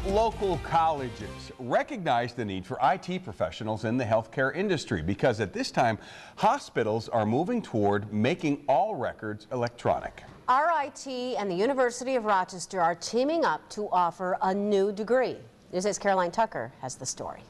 Local colleges recognize the need for IT professionals in the healthcare industry because at this time, hospitals are moving toward making all records electronic. RIT and the University of Rochester are teaming up to offer a new degree. News' Caroline Tucker has the story.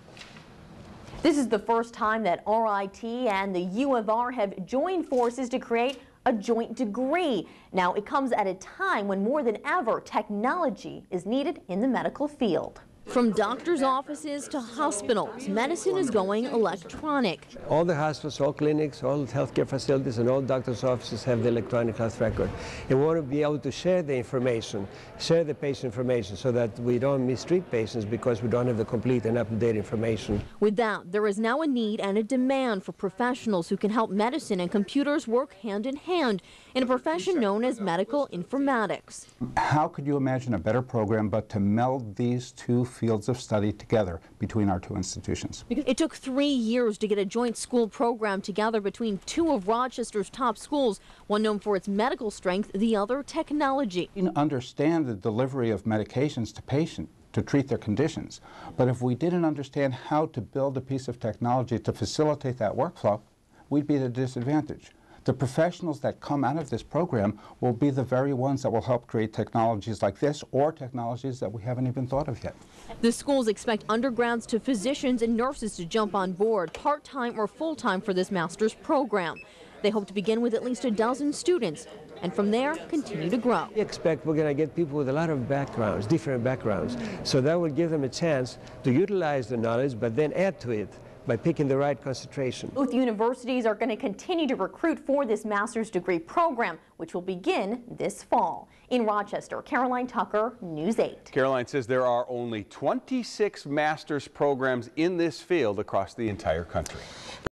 This is the first time that RIT and the U of R have joined forces to create a joint degree. Now, it comes at a time when more than ever technology is needed in the medical field. From doctors' offices to hospitals, medicine is going electronic. All the hospitals, all clinics, all healthcare facilities, and all doctors' offices have the electronic health record. And we want to be able to share the information, share the patient information, so that we don't mistreat patients because we don't have the complete and up-to-date information. With that, there is now a need and a demand for professionals who can help medicine and computers work hand in hand in a profession known as medical informatics. How could you imagine a better program but to meld these two fields of study together between our two institutions? It took 3 years to get a joint school program together between two of Rochester's top schools, one known for its medical strength, the other technology. We understand the delivery of medications to patients to treat their conditions, but if we didn't understand how to build a piece of technology to facilitate that workflow, we'd be at a disadvantage. The professionals that come out of this program will be the very ones that will help create technologies like this or technologies that we haven't even thought of yet. The schools expect undergrads to physicians and nurses to jump on board, part-time or full-time, for this master's program. They hope to begin with at least a dozen students, and from there continue to grow. We expect we're going to get people with a lot of backgrounds, different backgrounds, so that will give them a chance to utilize the knowledge but then add to it by picking the right concentration. Both universities are going to continue to recruit for this master's degree program, which will begin this fall. In Rochester, Caroline Tucker, News 8. Caroline says there are only 26 master's programs in this field across the entire country.